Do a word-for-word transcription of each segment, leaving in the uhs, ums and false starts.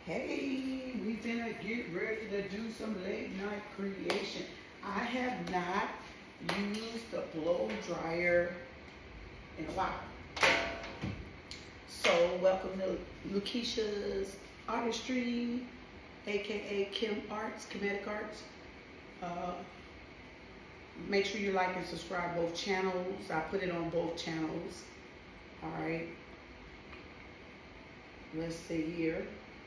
Hey, we finna get ready to do some late night creation. I have not used the blow dryer in a while. So welcome to Lakeisha's Artistry, aka Kim Arts, Kinetic Arts. Uh, make sure you like and subscribe both channels. I put it on both channels. All right. Let's see here.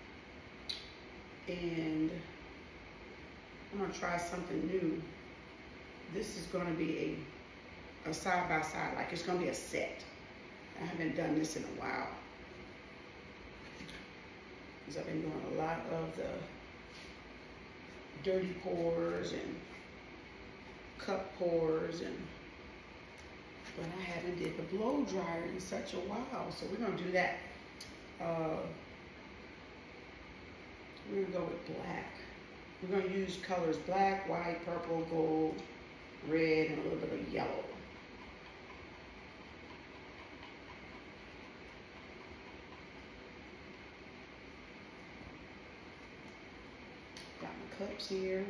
And I'm gonna try something new. This is gonna be a, a side by side, like it's gonna be a set. I haven't done this in a while. Because I've been doing a lot of the dirty pours and cup pours, and but I haven't did the blow dryer in such a while. So we're gonna do that. Uh, We're gonna go with black. We're gonna use colors black, white, purple, gold, red, and a little bit of yellow. Got my cups here.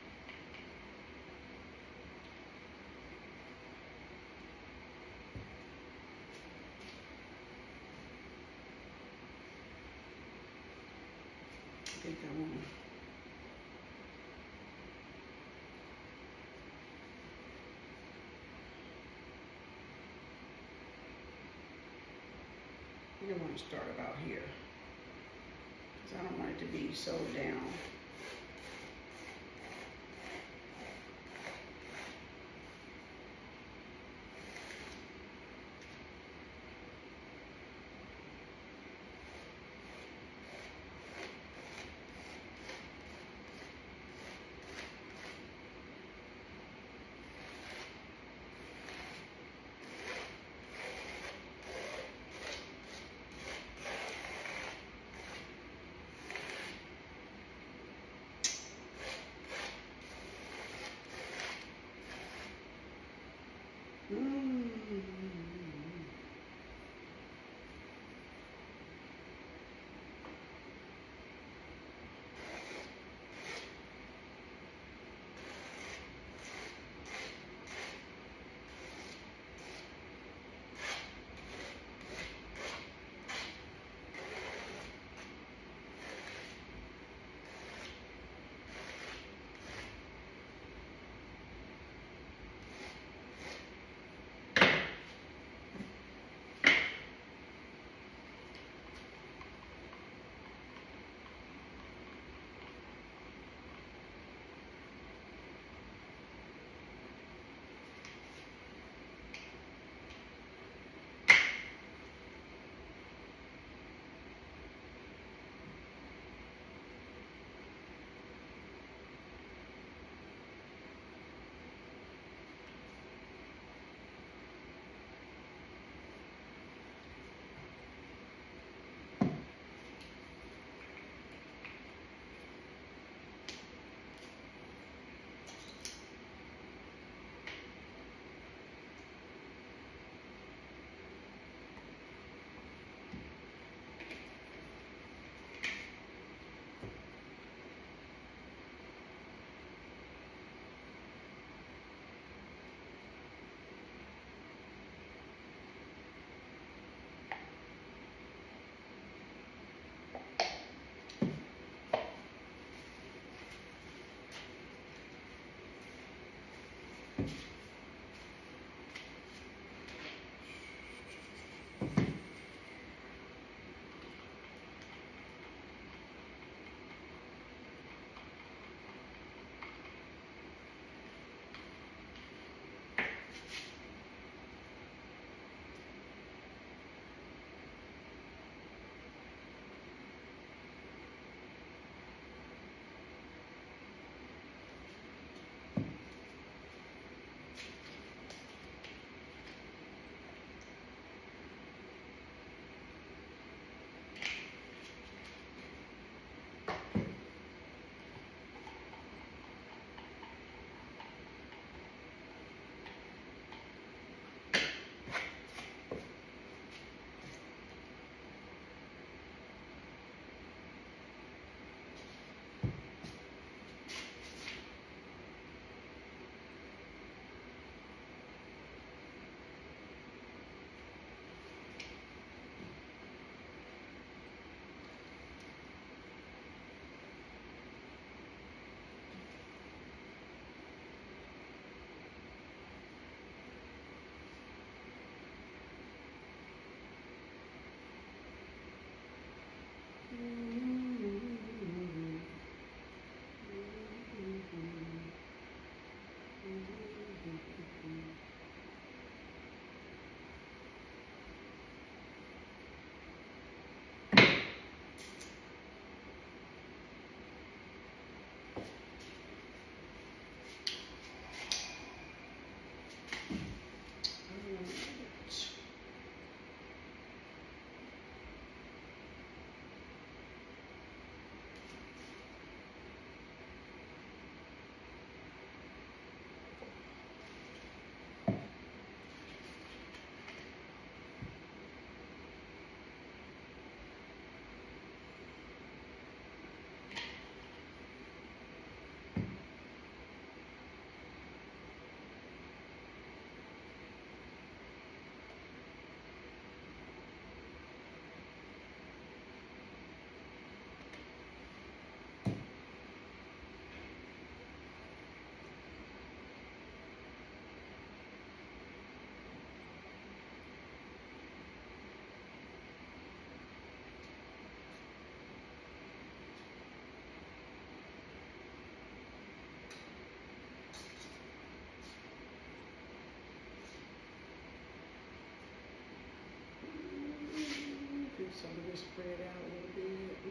I think I want to I don't want to start about here because I don't want it to be so down. some of this spread out a little bit.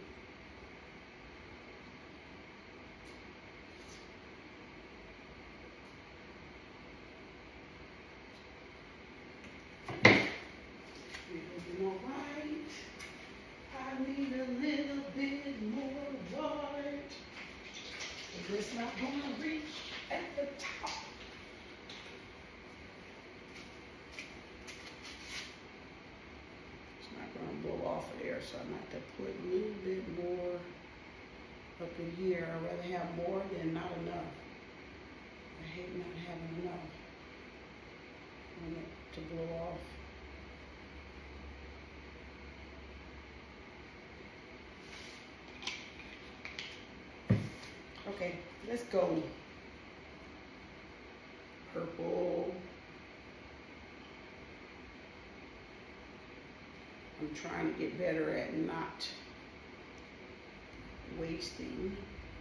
More white. I need a little bit more white. But it's not gonna reach at the top. It's not gonna blow off of there, so I'm gonna have to put a little bit more up in here. I'd rather have more than not enough. I hate not having enough. I want it to blow off. Okay, let's go. Purple. I'm trying to get better at not wasting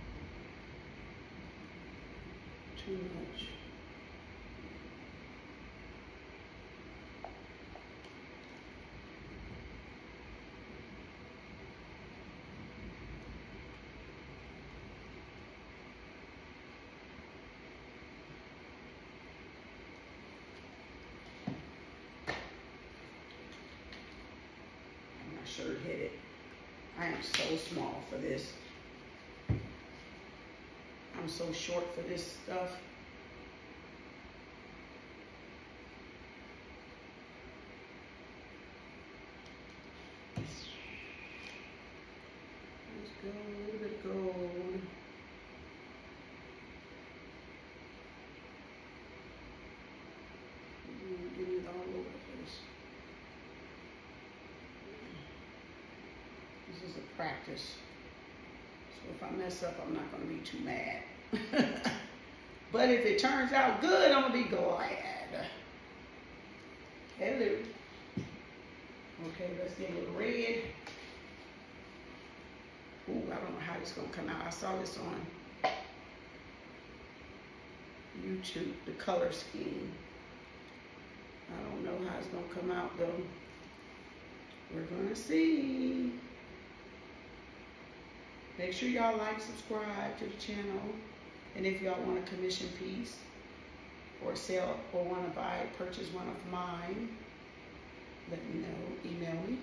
too much. Shirt headed. I am so small for this. I'm so short for this stuff. Let's go, a little bit of gold. Get it all over the place. This is a practice. So if I mess up, I'm not going to be too mad. But if it turns out good, I'm going to be glad. Hello. Okay, let's get a little red. Ooh, I don't know how this is going to come out. I saw this on YouTube, the color scheme. I don't know how it's going to come out, though. We're going to see. Make sure y'all like, subscribe to the channel. And if y'all want a commission piece or sell or want to buy, purchase one of mine, let me know, email me.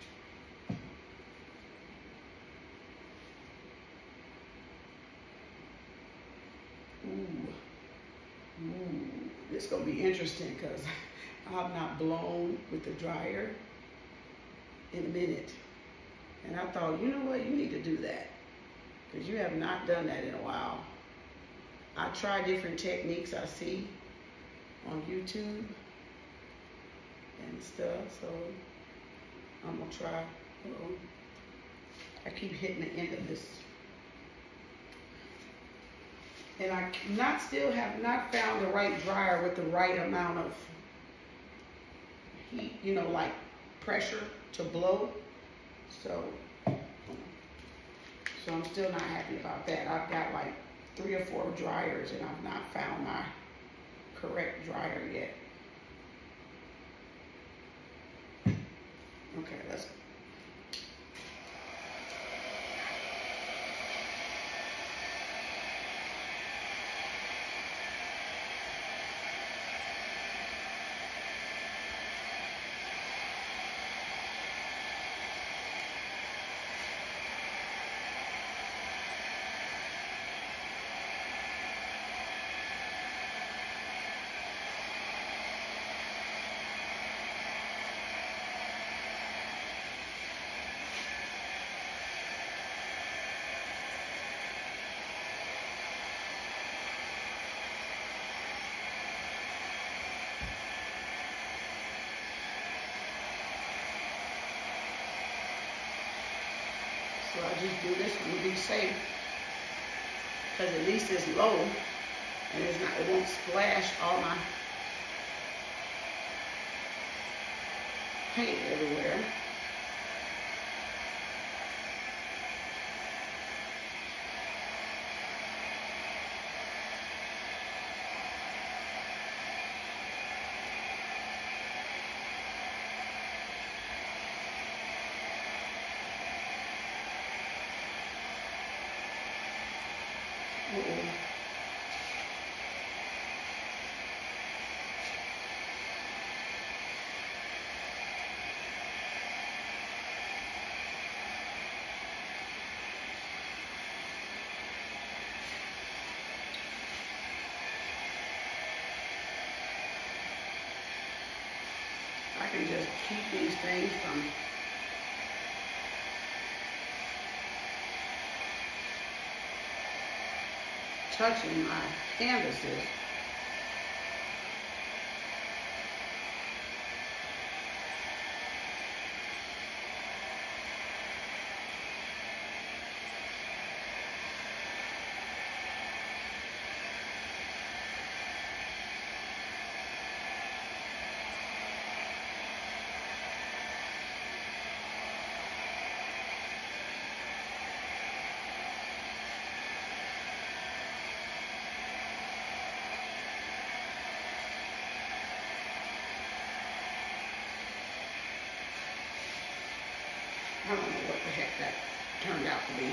Ooh, ooh, this is going to be interesting because I'm not blown with the dryer in a minute. And I thought, you know what, you need to do that. Because you have not done that in a while. I try different techniques I see on YouTube and stuff, so I'm gonna try. Uh-oh. I keep hitting the end of this. And I not still have not found the right dryer with the right amount of heat, you know, like pressure to blow. So So I'm still not happy about that. I've got like three or four dryers and I've not found my correct dryer yet. Okay, let's go. So I just do this one to be safe, because at least it's low and it's not, it won't splash all my paint everywhere. keep these things from touching my canvases. I don't know what the heck that turned out to be.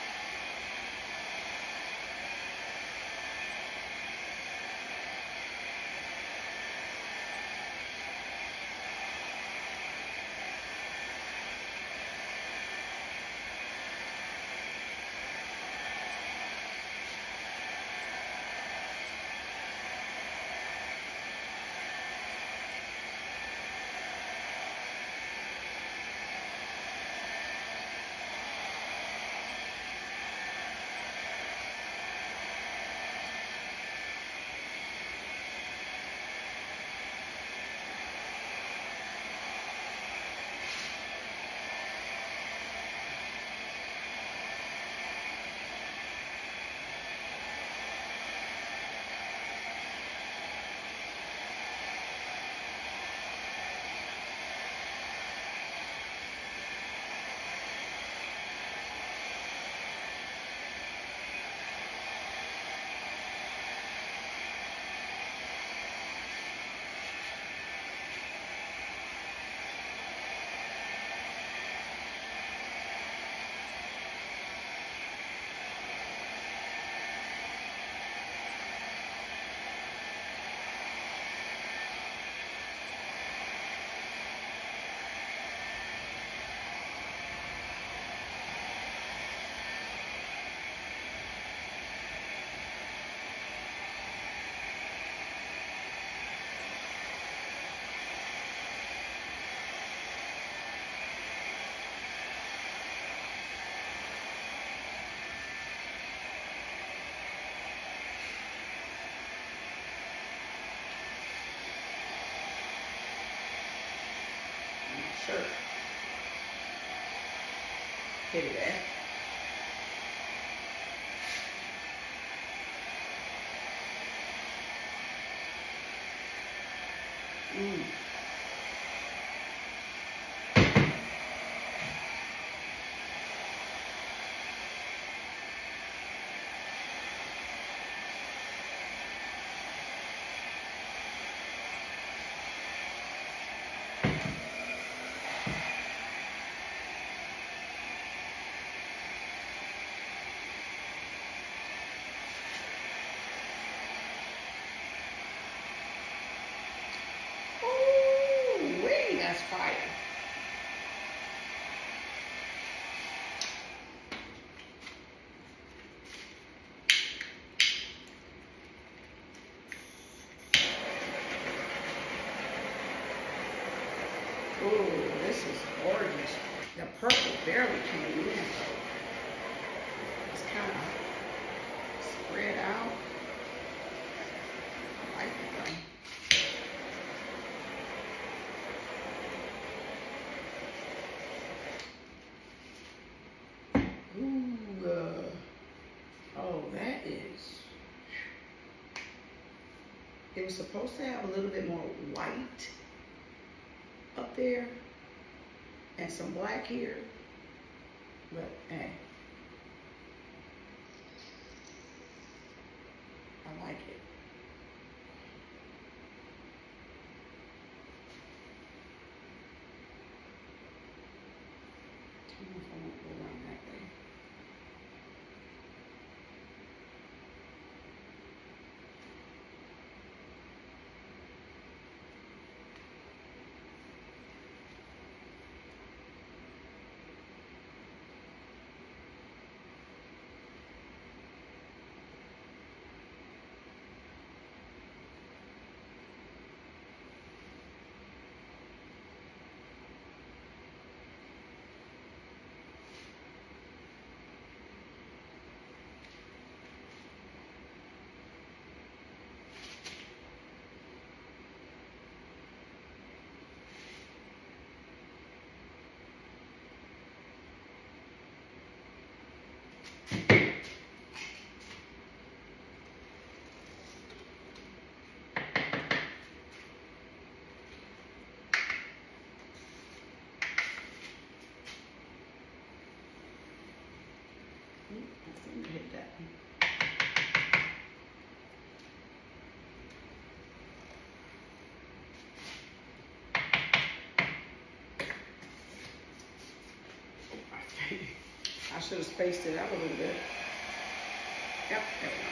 Sure. Hit it at. Mm. That's fire. Ooh, this is gorgeous. The purple barely came in, so it's kind of spread out. I like it though. It was supposed to have a little bit more white up there and some black here, but hey, I like it. I don't know if I want to go around that way. hit that one. I should have spaced it out a little bit. Yep, there we go.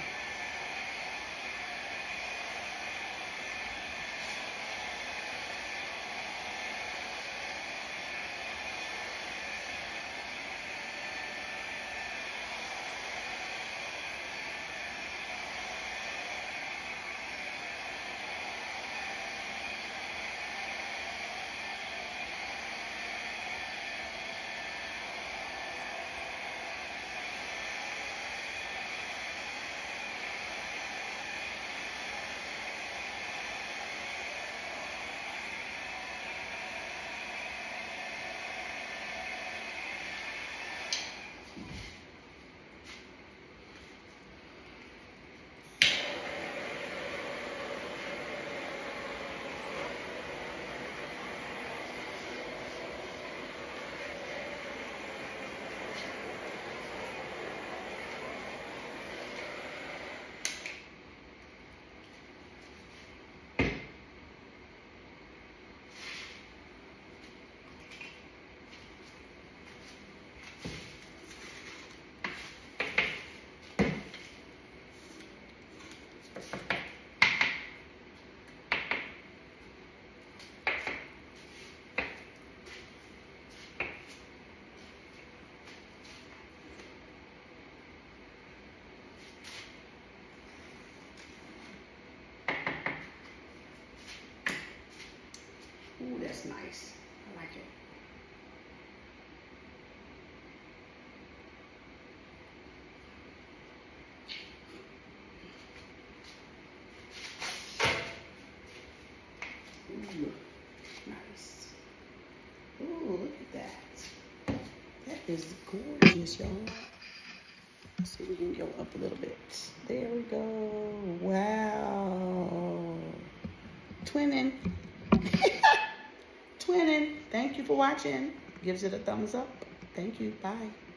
Ooh, that's nice. I like it. Ooh, nice. Ooh, look at that. That is gorgeous, y'all. Let's see if we can go up a little bit. There we go. Wow. Twinning. Twinning. Thank you for watching. Gives it a thumbs up. Thank you. Bye.